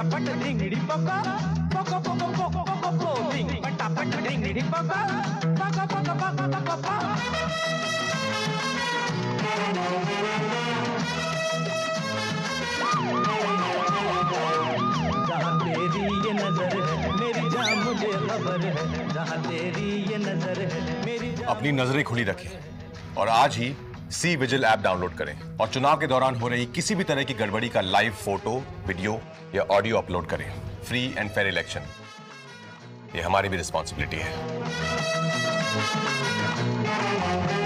पटापट ढिंगड़ी पका पका पका पका पका पका ढिंग पटापट ढिंगड़ी पका पका पका पका पका पका। जहाँ तेरी ये नजर है मेरी जान मुझे खबर है, जहाँ तेरी ये नजर है मेरी जान। अपनी नजरें खुली रखें और आज ही सी विजिल ऐप डाउनलोड करें और चुनाव के दौरान हो रही किसी भी तरह की गड़बड़ी का लाइव फोटो, वीडियो या ऑडियो अपलोड करें। फ्री एंड फेयर इलेक्शन, ये हमारी भी रिस्पॉन्सिबिलिटी है।